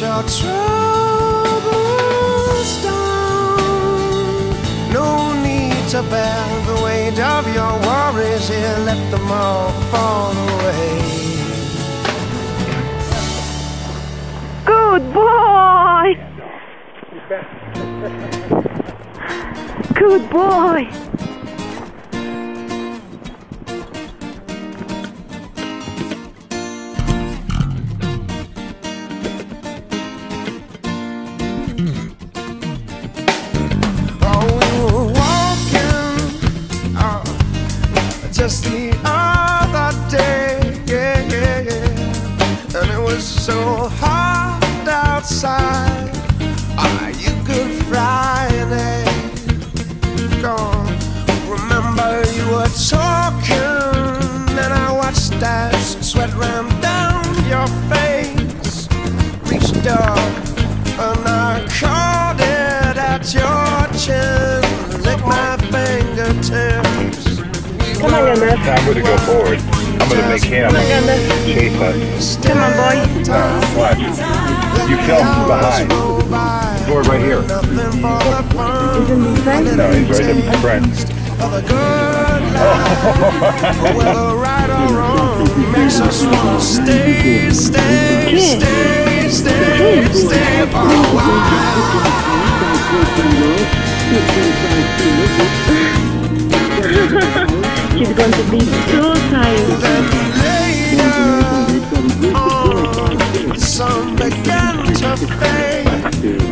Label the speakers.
Speaker 1: your troubles down. No need to bear the weight of your worries here. Let them all fall away.
Speaker 2: Good boy! Good boy!
Speaker 1: Just the other day, and it was so hot outside. You could fry an egg. Gone. Remember you were talking, and I watched as sweat ran down your face. Reached up, and I caught it at your chin. Licked my fingertips.
Speaker 2: Come on, Gandalf.
Speaker 3: I'm going to go forward. I'm going to make him
Speaker 2: Come on, Gandalf.
Speaker 3: chase us.
Speaker 2: Come on, boy.
Speaker 3: Watch. You film from behind. Forward right here.
Speaker 2: Isn't he fine?
Speaker 3: No, he's right in front.
Speaker 1: Whether right or wrong makes us wanna stay for a
Speaker 2: She's going to be so tired.
Speaker 1: The sun began to fade.